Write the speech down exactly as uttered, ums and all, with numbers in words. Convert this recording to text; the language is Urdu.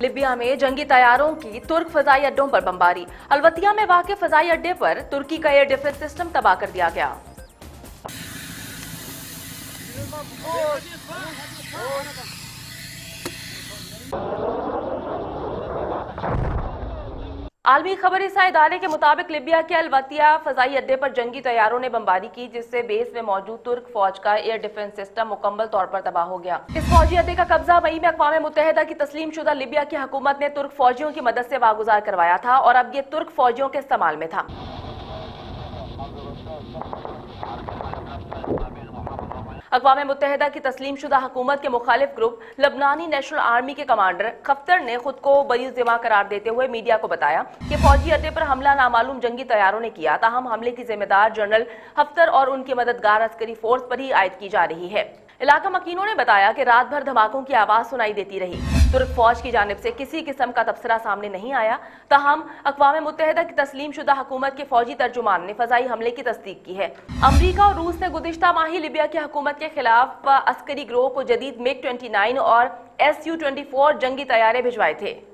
لیبیا میں جنگی طیاروں کی ترک فضائی اڈوں پر بمباری۔ الوتیا میں واقع فضائی اڈے پر ترکی کا ایئر ڈیفنس سسٹم تباہ کر دیا گیا۔ عالمی خبر رساں ادارے کے مطابق لیبیا کے الوتیا فضائی اڈے پر جنگی طیاروں نے بمباری کی، جس سے بیس میں موجود ترک فوج کا ایئر ڈیفنس سسٹم مکمل طور پر تباہ ہو گیا۔ اس فوجی اڈے کا قبضہ مئی میں اقوام متحدہ کی تسلیم شدہ لیبیا کی حکومت نے ترک فوجیوں کی مدد سے واگزار کروایا تھا اور اب یہ ترک فوجیوں کے استعمال میں تھا۔ اقوام متحدہ کی تسلیم شدہ حکومت کے مخالف گروپ لبنانی نیشنل آرمی کے کمانڈر خفتر نے خود کو بری ذمہ قرار دیتے ہوئے میڈیا کو بتایا کہ فوجی اڈے پر حملہ نامعلوم جنگی طیاروں نے کیا، تاہم حملے کی ذمہ دار جنرل خفتر اور ان کی مددگار عسکری فورس پر ہی عائد کی جا رہی ہے۔ علاقہ مکینوں نے بتایا کہ رات بھر دھماکوں کی آواز سنائی دیتی رہی۔ ترک فوج کی جانب سے کسی قسم کا تبصرہ سامنے نہیں آیا، تاہم اقوام متحدہ کی تسلیم شدہ حکومت کے فوجی ترجمان نے فضائی حملے کی تصدیق کی ہے۔ امریکہ اور روس نے گزشتہ ماہ ہی لیبیا کی حکومت کے خلاف عسکری گروہ کو جدید میگ ٹوئنٹی نائن اور ایس یو ٹوئنٹی فور جنگی طیارے بھجوائے تھے۔